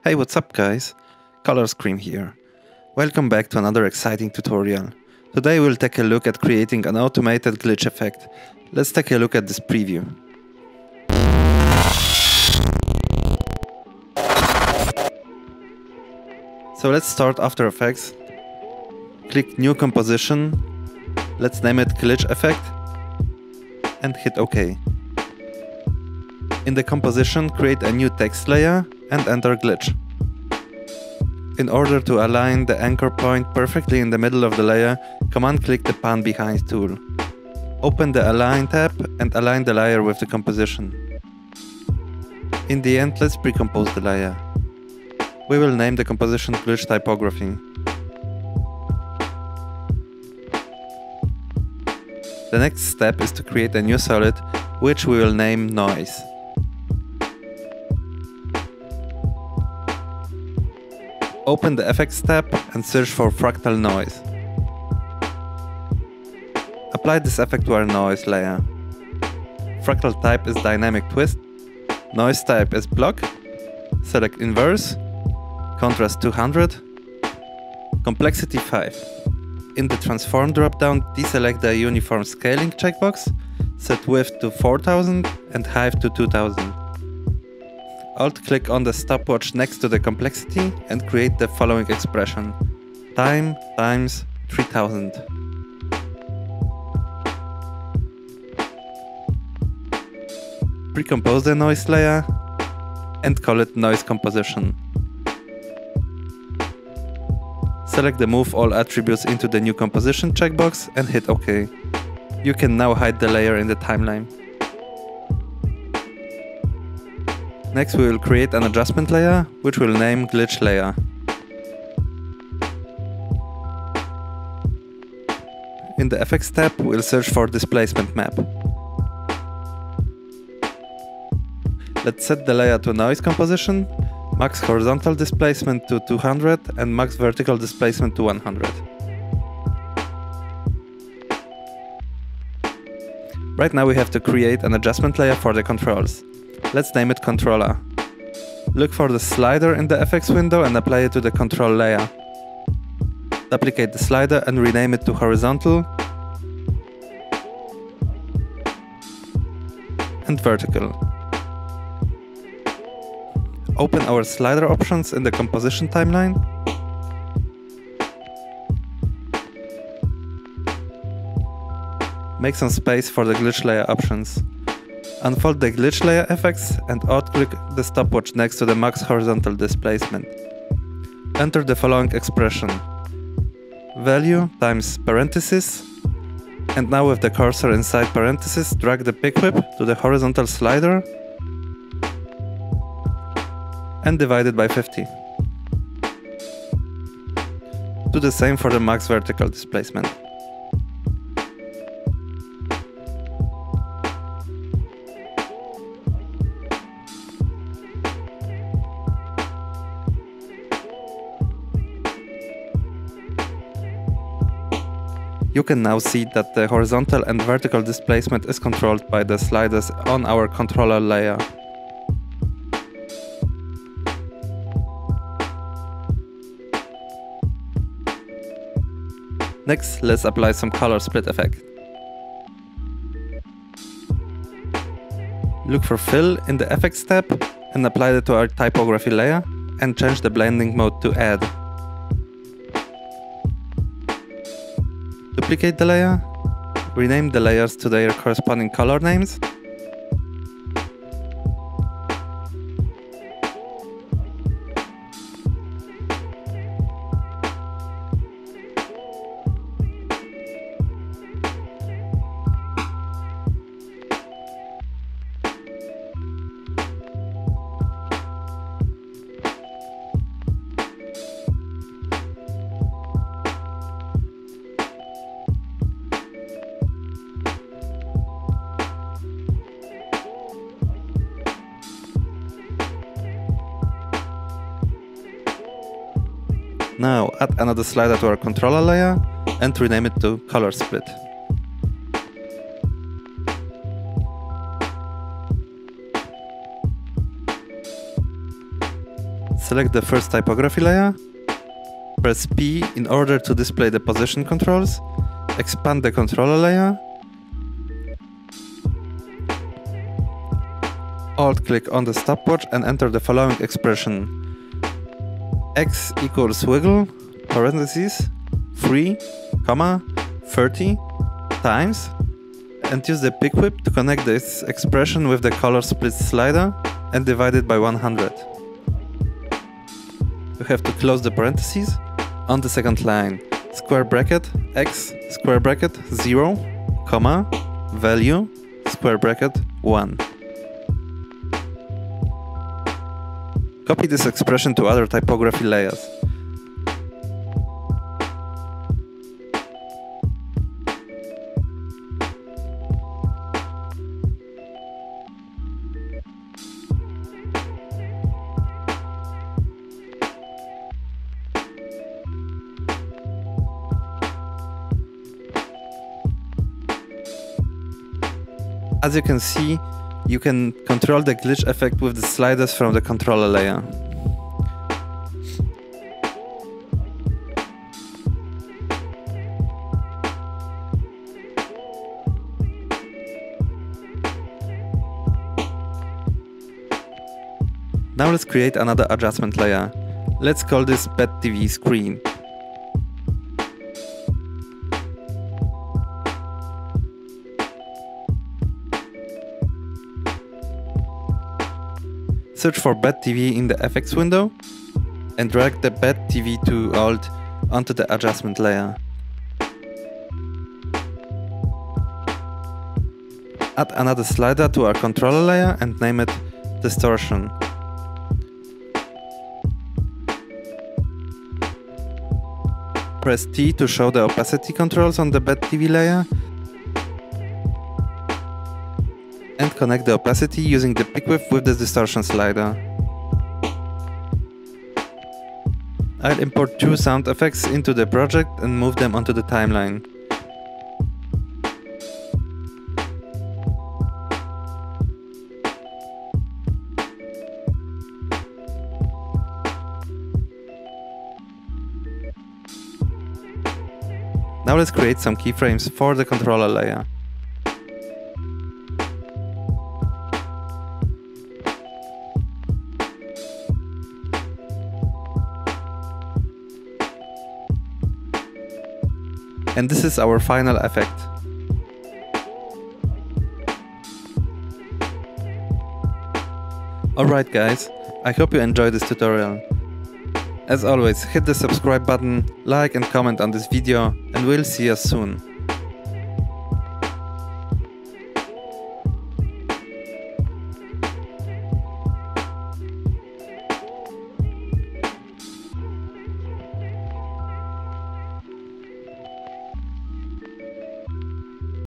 Hey, what's up guys? Color Scream here. Welcome back to another exciting tutorial. Today we'll take a look at creating an automated glitch effect. Let's take a look at this preview. So let's start After Effects. Click New Composition. Let's name it Glitch Effect. And hit OK. In the composition, create a new text layer and enter Glitch. In order to align the anchor point perfectly in the middle of the layer, command-click the Pan Behind tool. Open the Align tab and align the layer with the composition. In the end, let's pre-compose the layer. We will name the composition Glitch Typography. The next step is to create a new solid, which we will name Noise. Open the Effects tab and search for Fractal Noise. Apply this effect to our noise layer. Fractal type is Dynamic Twist. Noise type is Block. Select Inverse. Contrast 200. Complexity 5. In the Transform dropdown, deselect the Uniform Scaling checkbox. Set Width to 4000 and Height to 2000. Alt-click on the stopwatch next to the complexity and create the following expression: time times 3000. Pre-compose the noise layer and call it Noise Composition. Select the Move All Attributes into the New Composition checkbox and hit OK. You can now hide the layer in the timeline. Next we will create an adjustment layer, which we'll name Glitch Layer. In the Effects tab, we'll search for Displacement Map. Let's set the layer to Noise Composition, max horizontal displacement to 200 and max vertical displacement to 100. Right now we have to create an adjustment layer for the controls. Let's name it Controller. Look for the slider in the effects window and apply it to the control layer. Duplicate the slider and rename it to Horizontal and Vertical. Open our slider options in the composition timeline. Make some space for the glitch layer options. Unfold the glitch layer effects and alt-click the stopwatch next to the max horizontal displacement. Enter the following expression: value times parenthesis, and now with the cursor inside parenthesis, drag the pick whip to the horizontal slider and divide it by 50. Do the same for the max vertical displacement. You can now see that the horizontal and vertical displacement is controlled by the sliders on our controller layer. Next, let's apply some color split effect. Look for Fill in the Effects tab and apply it to our typography layer and change the blending mode to Add. Duplicate the layer, rename the layers to their corresponding color names, Now add another slider to our controller layer and rename it to Color Split. Select the first typography layer. Press P in order to display the position controls. Expand the controller layer. Alt-click on the stopwatch and enter the following expression. X equals wiggle, parentheses, 3, 30 times, and use the pick whip to connect this expression with the color split slider and divide it by 100. You have to close the parentheses. On the second line, square bracket x square bracket 0, comma, value square bracket 1. Copy this expression to other typography layers. As you can see, you can control the glitch effect with the sliders from the controller layer. Now let's create another adjustment layer. Let's call this BedTV screen. Search for BedTV in the FX window and drag the BedTV 2 alt onto the adjustment layer. Add another slider to our controller layer and name it Distortion. Press T to show the opacity controls on the BedTV layer and connect the opacity using the pick whip with the distortion slider. I'll import 2 sound effects into the project and move them onto the timeline. Now let's create some keyframes for the controller layer. And this is our final effect. Alright guys, I hope you enjoyed this tutorial. As always, hit the subscribe button, like and comment on this video, and we'll see you soon.